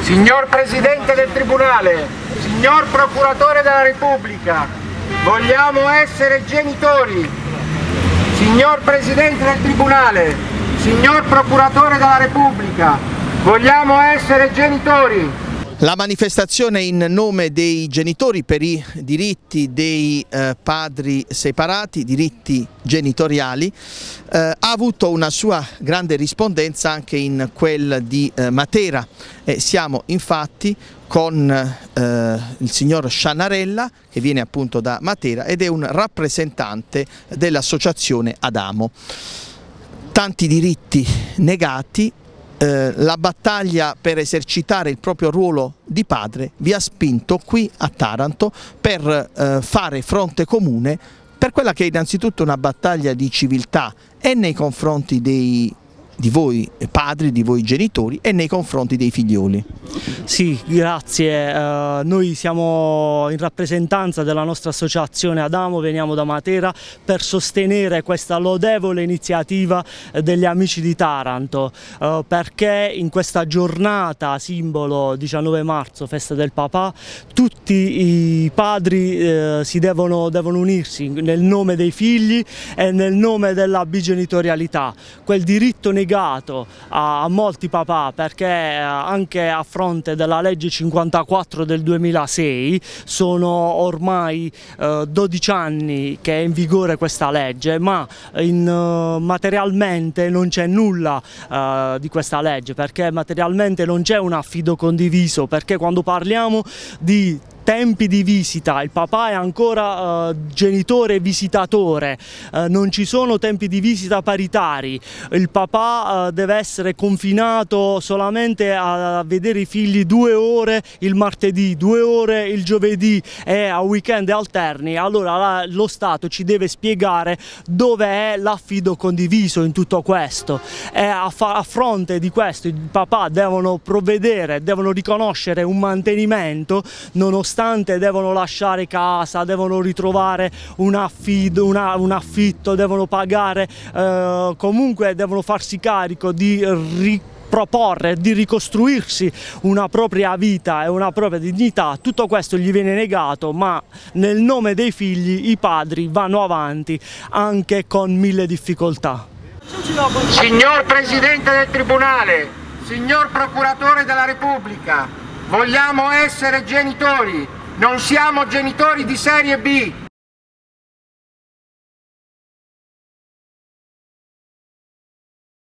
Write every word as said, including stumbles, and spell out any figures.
Signor Presidente del Tribunale, signor Procuratore della Repubblica, vogliamo essere genitori. Signor Presidente del Tribunale, signor Procuratore della Repubblica, vogliamo essere genitori. La manifestazione in nome dei genitori per i diritti dei eh, padri separati, diritti genitoriali, eh, ha avuto una sua grande rispondenza anche in quel di eh, Matera. Eh, siamo infatti con eh, il signor Sciannarella, che viene appunto da Matera ed è un rappresentante dell'associazione Adamo. Tanti diritti negati. Eh, la battaglia per esercitare il proprio ruolo di padre vi ha spinto qui a Taranto per eh, fare fronte comune per quella che è innanzitutto una battaglia di civiltà e nei confronti dei, di voi padri, di voi genitori e nei confronti dei figlioli. Sì, grazie. Uh, noi siamo in rappresentanza della nostra associazione Adamo, veniamo da Matera per sostenere questa lodevole iniziativa degli amici di Taranto, uh, perché in questa giornata simbolo diciannove marzo, festa del papà, tutti i padri uh, si devono, devono unirsi nel nome dei figli e nel nome della bigenitorialità, quel diritto negato a, a molti papà, perché uh, anche a fronte della legge cinquantaquattro del duemilasei, sono ormai eh, dodici anni che è in vigore questa legge, ma in, uh, materialmente non c'è nulla uh, di questa legge, perché materialmente non c'è un affido condiviso, perché quando parliamo di tempi di visita, il papà è ancora uh, genitore visitatore, uh, non ci sono tempi di visita paritari, il papà uh, deve essere confinato solamente a vedere i figli due ore il martedì, due ore il giovedì e a weekend alterni. Allora la, lo Stato ci deve spiegare dove è l'affido condiviso in tutto questo, e a, a fronte di questo i papà devono provvedere, devono riconoscere un mantenimento nonostante devono lasciare casa, devono ritrovare un, affido, una, un affitto, devono pagare, eh, comunque devono farsi carico di riproporre, di ricostruirsi una propria vita e una propria dignità. Tutto questo gli viene negato, ma nel nome dei figli i padri vanno avanti anche con mille difficoltà. Signor Presidente del Tribunale, signor Procuratore della Repubblica, vogliamo essere genitori, non siamo genitori di serie B.